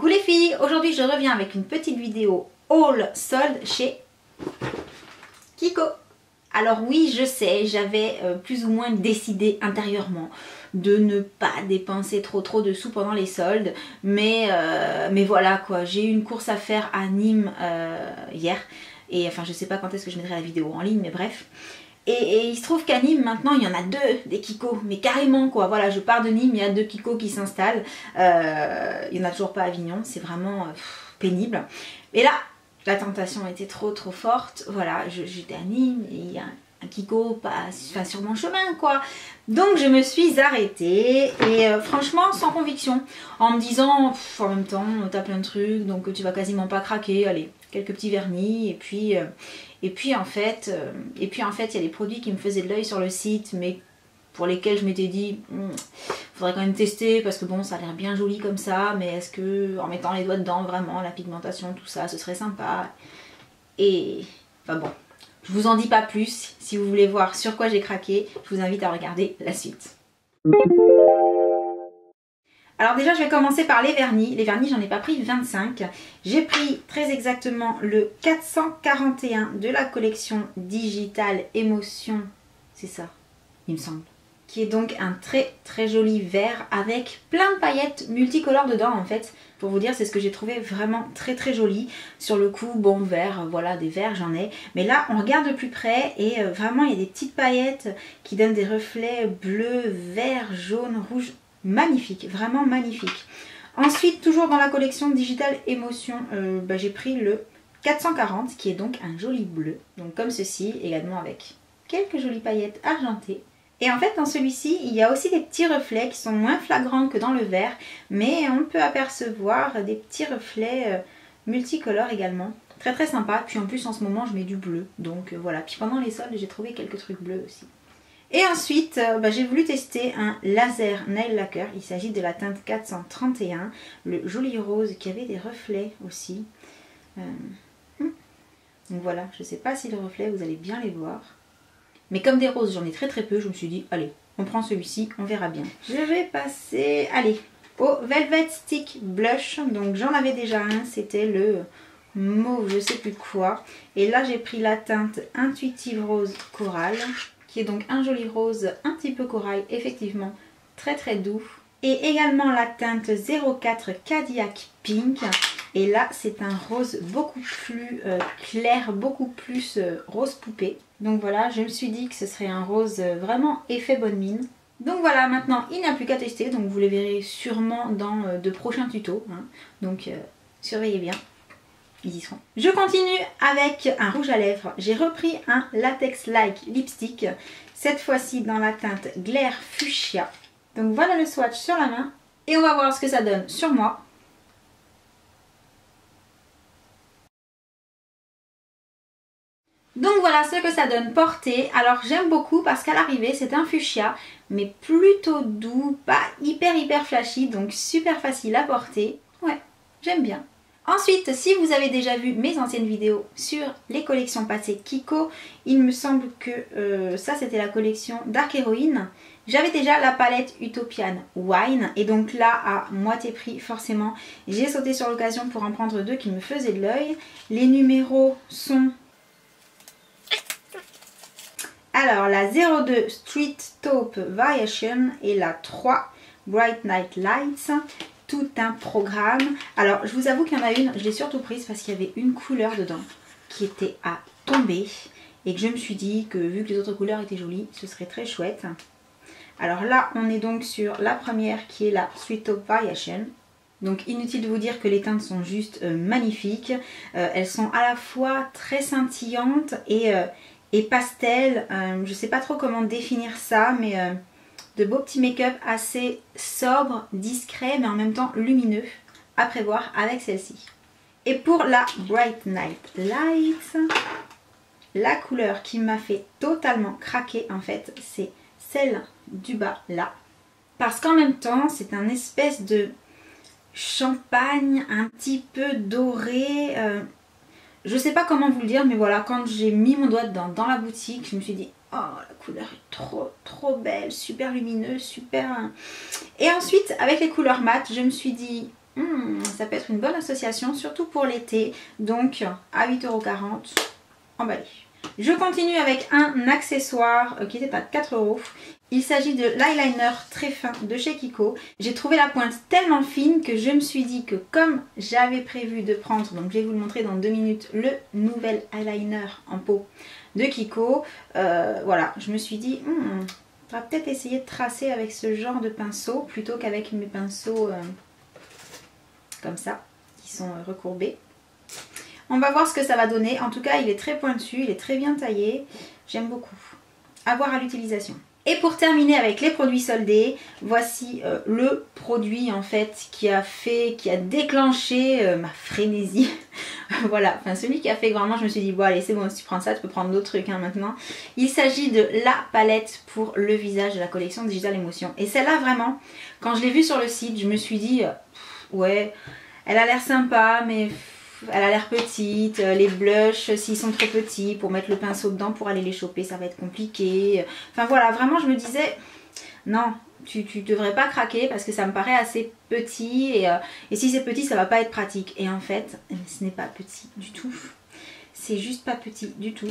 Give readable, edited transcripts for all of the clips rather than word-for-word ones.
Coucou les filles, aujourd'hui je reviens avec une petite vidéo haul solde chez Kiko. Alors oui, je sais, j'avais plus ou moins décidé intérieurement de ne pas dépenser trop de sous pendant les soldes, mais voilà quoi, j'ai eu une course à faire à Nîmes hier, et enfin je sais pas quand est-ce que je mettrai la vidéo en ligne, mais bref. Et il se trouve qu'à Nîmes maintenant il y en a deux des Kiko, mais carrément quoi, voilà, je pars de Nîmes, il y a deux Kiko qui s'installent, il n'y en a toujours pas à Avignon, c'est vraiment pénible. Et là, la tentation était trop forte, voilà, j'étais à Nîmes et il y a un Kiko pas sur mon chemin quoi. Donc je me suis arrêtée et franchement sans conviction, en me disant en même temps t'as plein de trucs donc tu vas quasiment pas craquer, allez, quelques petits vernis et puis en fait il y a des produits qui me faisaient de l'œil sur le site mais pour lesquels je m'étais dit faudrait quand même tester parce que bon ça a l'air bien joli comme ça, mais est-ce que en mettant les doigts dedans vraiment la pigmentation tout ça ce serait sympa, et enfin bon, je vous en dis pas plus. Si vous voulez voir sur quoi j'ai craqué, je vous invite à regarder la suite. Alors déjà je vais commencer par les vernis. Les vernis j'en ai pas pris 25. J'ai pris très exactement le 441 de la collection Digital Émotion. C'est ça, il me semble. Qui est donc un très joli vert avec plein de paillettes multicolores dedans en fait. Pour vous dire, c'est ce que j'ai trouvé vraiment très joli. Sur le coup, bon vert, voilà, des verts j'en ai. Mais là on regarde de plus près et vraiment il y a des petites paillettes qui donnent des reflets bleu, vert, jaune, rouge. Magnifique, vraiment magnifique. Ensuite, toujours dans la collection Digital Émotion, j'ai pris le 440 qui est donc un joli bleu. Donc comme ceci, également avec quelques jolies paillettes argentées. Et en fait dans celui-ci il y a aussi des petits reflets qui sont moins flagrants que dans le vert, mais on peut apercevoir des petits reflets multicolores également. Très sympa, puis en plus en ce moment je mets du bleu, donc voilà. Puis pendant les soldes j'ai trouvé quelques trucs bleus aussi. Et ensuite j'ai voulu tester un laser nail lacquer, il s'agit de la teinte 431, le joli rose qui avait des reflets aussi. Donc voilà, je sais pas si les reflets vous allez bien les voir. Mais comme des roses j'en ai très peu, je me suis dit allez on prend celui-ci, on verra bien. Je vais passer, allez, au Velvet Stick Blush. Donc j'en avais déjà un, c'était le mauve je sais plus quoi. Et là j'ai pris la teinte Intuitive Rose Coral, qui est donc un joli rose un petit peu corail, effectivement très doux. Et également la teinte 04 Cadillac Pink. Et là c'est un rose beaucoup plus clair, beaucoup plus rose poupée. Donc voilà, je me suis dit que ce serait un rose vraiment effet bonne mine. Donc voilà, maintenant il n'y a plus qu'à tester, donc vous les verrez sûrement dans de prochains tutos. Hein. Donc surveillez bien, ils y seront. Je continue avec un rouge à lèvres. J'ai repris un Latex Like Lipstick, cette fois-ci dans la teinte Glare Fuchsia. Donc voilà le swatch sur la main et on va voir ce que ça donne sur moi. Donc voilà ce que ça donne porté. Alors j'aime beaucoup parce qu'à l'arrivée c'est un fuchsia mais plutôt doux, pas hyper flashy, donc super facile à porter. Ouais, j'aime bien. Ensuite, si vous avez déjà vu mes anciennes vidéos sur les collections passées Kiko, il me semble que ça c'était la collection Dark Heroine. J'avais déjà la palette Utopian Wine et donc là à moitié prix forcément j'ai sauté sur l'occasion pour en prendre deux qui me faisaient de l'œil. Les numéros sont... Alors la 02 Street Taupe Variation et la 3 Bright Night Lights, tout un programme. Alors je vous avoue qu'il y en a une, je l'ai surtout prise parce qu'il y avait une couleur dedans qui était à tomber et que je me suis dit que vu que les autres couleurs étaient jolies, ce serait très chouette. Alors là on est donc sur la première qui est la Street Taupe Variation. Donc inutile de vous dire que les teintes sont juste magnifiques. Elles sont à la fois très scintillantes et pastel, je sais pas trop comment définir ça, mais de beaux petits make-up assez sobres, discrets, mais en même temps lumineux, à prévoir avec celle-ci. Et pour la Bright Night Lights, la couleur qui m'a fait totalement craquer en fait, c'est celle du bas là. Parce qu'en même temps, c'est un espèce de champagne un petit peu doré. Je sais pas comment vous le dire, mais voilà, quand j'ai mis mon doigt dedans, dans la boutique, je me suis dit oh la couleur est trop belle, super lumineuse, super... Et ensuite avec les couleurs mat, je me suis dit ça peut être une bonne association, surtout pour l'été. Donc à 8,40 € emballé. Je continue avec un accessoire qui était à 4 €. Il s'agit de l'eyeliner très fin de chez Kiko. J'ai trouvé la pointe tellement fine que je me suis dit que comme j'avais prévu de prendre, donc je vais vous le montrer dans 2 minutes, le nouvel eyeliner en pot de Kiko. Voilà, je me suis dit, on va peut-être essayer de tracer avec ce genre de pinceau plutôt qu'avec mes pinceaux comme ça, qui sont recourbés. On va voir ce que ça va donner. En tout cas, il est très pointu, il est très bien taillé. J'aime beaucoup. À voir à l'utilisation. Et pour terminer avec les produits soldés, voici le produit en fait qui a déclenché ma frénésie. Voilà, enfin celui qui a fait que vraiment je me suis dit bon allez c'est bon, si tu prends ça tu peux prendre d'autres trucs maintenant. Il s'agit de la palette pour le visage de la collection Digital Emotion. Et celle-là vraiment, quand je l'ai vue sur le site, je me suis dit ouais, elle a l'air sympa mais elle a l'air petite, les blushs s'ils sont trop petits pour mettre le pinceau dedans pour aller les choper ça va être compliqué. Enfin voilà, vraiment je me disais non, tu devrais pas craquer parce que ça me paraît assez petit et si c'est petit ça va pas être pratique. Et en fait ce n'est pas petit du tout, c'est juste pas petit du tout.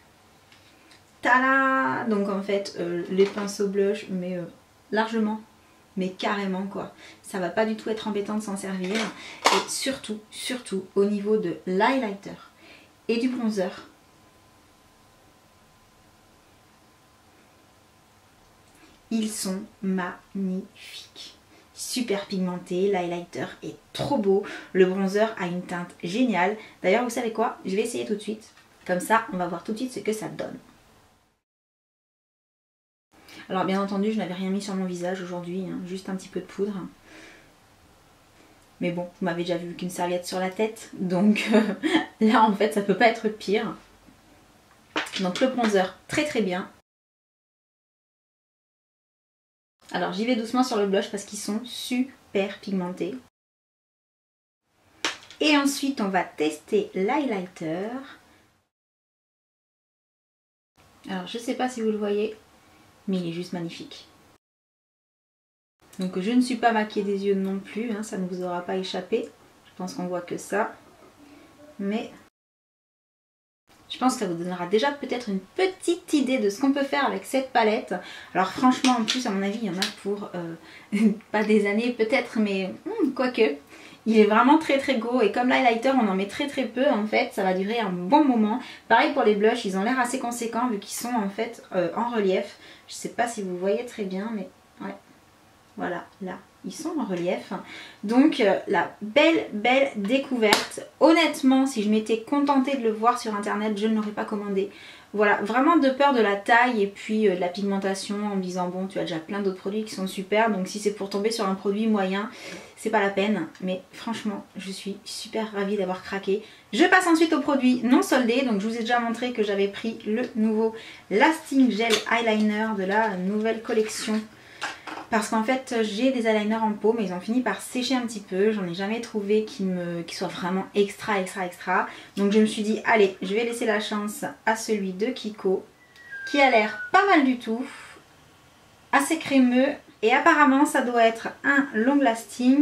Tada! Donc en fait les pinceaux blush mais largement, mais carrément quoi, ça va pas du tout être embêtant de s'en servir. Et surtout au niveau de l'highlighter et du bronzer, ils sont magnifiques, super pigmentés, l'highlighter est trop beau, le bronzer a une teinte géniale. D'ailleurs vous savez quoi, je vais essayer tout de suite, comme ça on va voir tout de suite ce que ça donne. Alors bien entendu je n'avais rien mis sur mon visage aujourd'hui, hein, juste un petit peu de poudre. Mais bon, vous m'avez déjà vu qu'une serviette sur la tête, donc là en fait ça peut pas être pire. Donc le bronzer très très bien. Alors j'y vais doucement sur le blush parce qu'ils sont super pigmentés. Et ensuite on va tester l'highlighter. Alors je sais pas si vous le voyez, mais il est juste magnifique. Donc je ne suis pas maquillée des yeux non plus, hein, ça ne vous aura pas échappé. Je pense qu'on voit que ça. Mais je pense que ça vous donnera déjà peut-être une petite idée de ce qu'on peut faire avec cette palette. Alors franchement en plus à mon avis il y en a pour pas des années peut-être, mais quoique. Il est vraiment très très gros et comme l'highlighter on en met très très peu en fait, ça va durer un bon moment. Pareil pour les blushs, ils ont l'air assez conséquents vu qu'ils sont en fait en relief. Je sais pas si vous voyez très bien mais ouais. Voilà, là, ils sont en relief. Donc, la belle découverte. Honnêtement, si je m'étais contentée de le voir sur internet, je ne l'aurais pas commandé. Voilà, vraiment de peur de la taille et puis de la pigmentation en me disant bon, tu as déjà plein d'autres produits qui sont super. Donc, si c'est pour tomber sur un produit moyen, c'est pas la peine. Mais franchement, je suis super ravie d'avoir craqué. Je passe ensuite aux produits non soldés. Donc, je vous ai déjà montré que j'avais pris le nouveau Lasting Gel Eyeliner de la nouvelle collection. Parce qu'en fait j'ai des eyeliners en pot mais ils ont fini par sécher un petit peu. J'en ai jamais trouvé qui soient vraiment extra. Donc je me suis dit allez, je vais laisser la chance à celui de Kiko qui a l'air pas mal du tout, assez crémeux et apparemment ça doit être un long lasting.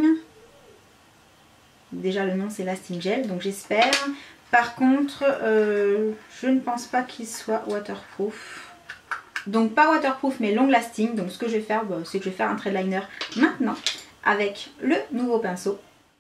Déjà le nom c'est Lasting Gel donc j'espère. Par contre je ne pense pas qu'il soit waterproof. Donc pas waterproof mais long lasting. Donc ce que je vais faire c'est que je vais faire un trait de liner maintenant avec le nouveau pinceau.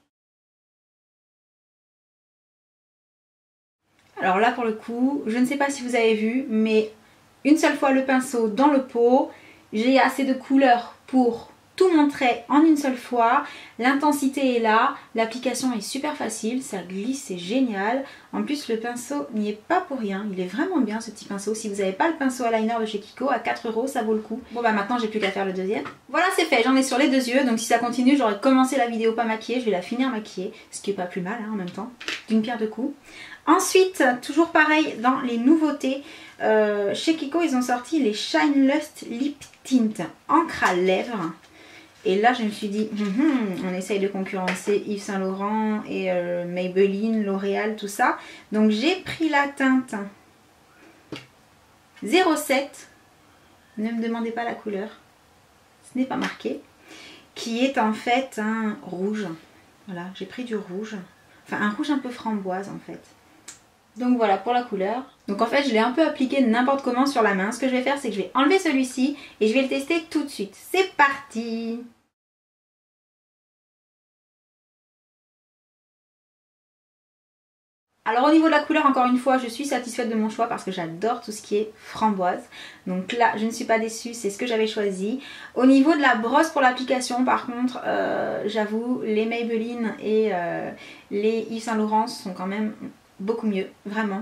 Alors là pour le coup je ne sais pas si vous avez vu mais une seule fois le pinceau dans le pot, j'ai assez de couleur pour tout mon trait en une seule fois. L'intensité est là, l'application est super facile, ça glisse, c'est génial. En plus le pinceau n'y est pas pour rien, il est vraiment bien ce petit pinceau. Si vous n'avez pas le pinceau eyeliner de chez Kiko à 4 € ça vaut le coup. Bon bah maintenant j'ai plus qu'à faire le deuxième. Voilà c'est fait, j'en ai sur les deux yeux, donc si ça continue j'aurais commencé la vidéo pas maquillée, je vais la finir maquillée, ce qui est pas plus mal hein, en même temps, d'une pierre deux coups. Ensuite, toujours pareil dans les nouveautés, chez Kiko ils ont sorti les Shine Lust Lip Tint encre à lèvres. Et là je me suis dit, on essaye de concurrencer Yves Saint Laurent et Maybelline, L'Oréal, tout ça. Donc j'ai pris la teinte 07, ne me demandez pas la couleur, ce n'est pas marqué, qui est en fait un rouge. Voilà, j'ai pris du rouge. Enfin, un rouge un peu framboise en fait. Donc voilà pour la couleur. Donc en fait, je l'ai un peu appliqué n'importe comment sur la main. Ce que je vais faire, c'est que je vais enlever celui-ci et je vais le tester tout de suite. C'est parti! Alors au niveau de la couleur, encore une fois, je suis satisfaite de mon choix parce que j'adore tout ce qui est framboise. Donc là, je ne suis pas déçue, c'est ce que j'avais choisi. Au niveau de la brosse pour l'application, par contre, j'avoue, les Maybelline et les Yves Saint Laurent sont quand même beaucoup mieux, vraiment.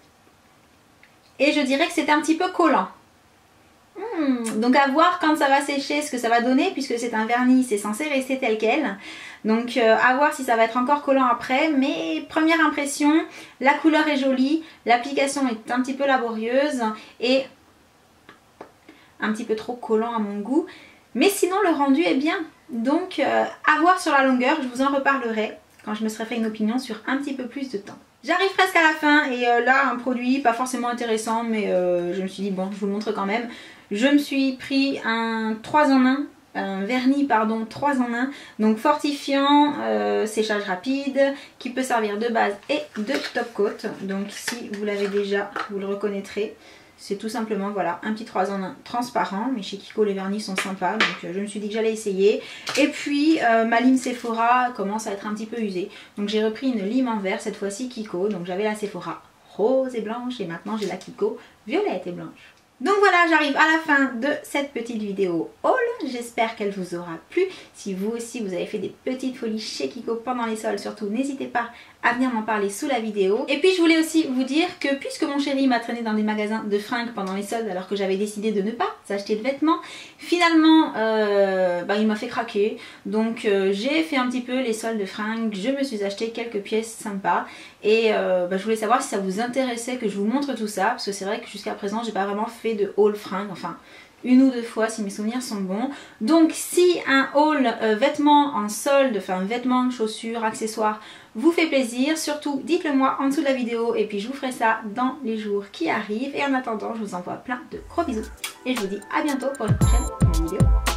Et je dirais que c'est un petit peu collant. Donc à voir quand ça va sécher ce que ça va donner, puisque c'est un vernis, c'est censé rester tel quel. Donc à voir si ça va être encore collant après, mais première impression, la couleur est jolie, l'application est un petit peu laborieuse et un petit peu trop collant à mon goût. Mais sinon le rendu est bien, donc à voir sur la longueur, je vous en reparlerai quand je me serai fait une opinion sur un petit peu plus de temps. J'arrive presque à la fin et là un produit pas forcément intéressant, mais je me suis dit bon, je vous le montre quand même. Je me suis pris un 3 en 1, un vernis pardon 3 en 1, donc fortifiant, séchage rapide, qui peut servir de base et de top coat. Donc si vous l'avez déjà, vous le reconnaîtrez. C'est tout simplement voilà un petit 3 en 1 transparent, mais chez Kiko les vernis sont sympas, donc je me suis dit que j'allais essayer. Et puis ma lime Sephora commence à être un petit peu usée, donc j'ai repris une lime en vert, cette fois-ci Kiko. Donc j'avais la Sephora rose et blanche et maintenant j'ai la Kiko violette et blanche. Donc voilà, j'arrive à la fin de cette petite vidéo haul. J'espère qu'elle vous aura plu. Si vous aussi vous avez fait des petites folies chez Kiko pendant les soldes, surtout n'hésitez pas à venir m'en parler sous la vidéo. Et puis je voulais aussi vous dire que puisque mon chéri m'a traîné dans des magasins de fringues pendant les soldes alors que j'avais décidé de ne pas s'acheter de vêtements, finalement il m'a fait craquer. Donc j'ai fait un petit peu les soldes de fringues, je me suis acheté quelques pièces sympas et je voulais savoir si ça vous intéressait que je vous montre tout ça, parce que c'est vrai que jusqu'à présent j'ai pas vraiment fait de haul fringues, enfin une ou deux fois si mes souvenirs sont bons. Donc si un haul vêtements en solde, enfin vêtements, chaussures, accessoires vous fait plaisir, surtout dites-le moi en dessous de la vidéo et puis je vous ferai ça dans les jours qui arrivent. Et en attendant, je vous envoie plein de gros bisous et je vous dis à bientôt pour une prochaine vidéo.